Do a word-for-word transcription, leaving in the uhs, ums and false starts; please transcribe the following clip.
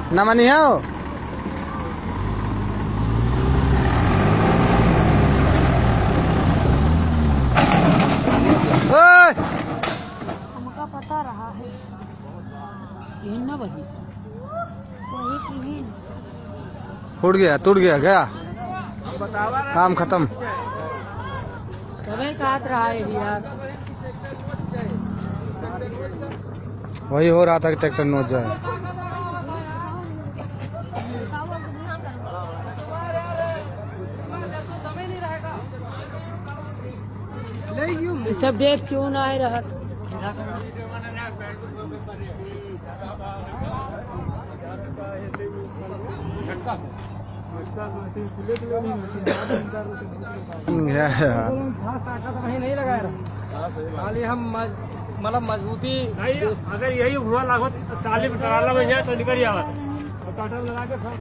ना मनी है वो हमका पता रहा है ना वही वही की फूट गया टूट गया गया काम खत्म। तभी काट रहा है यार। वही हो रहा था कि ट्रैक्टर नोच जाए। सब देख क्यों ना आए रहा नहीं लगाया खाली हम मतलब मजबूती अगर यही हुआ लगभग चालीस टराला में जाए तो निकल जावा।